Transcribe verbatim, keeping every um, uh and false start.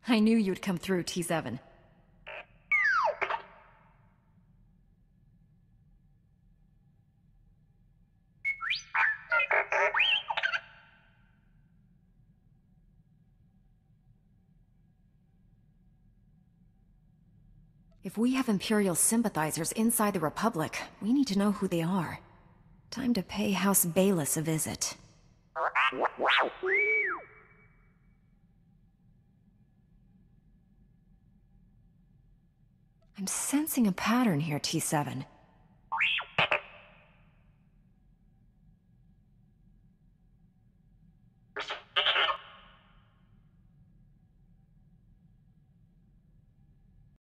I knew you'd come through, T seven. If we have Imperial sympathizers inside the Republic, we need to know who they are. Time to pay House Bayless a visit. I'm sensing a pattern here, T seven.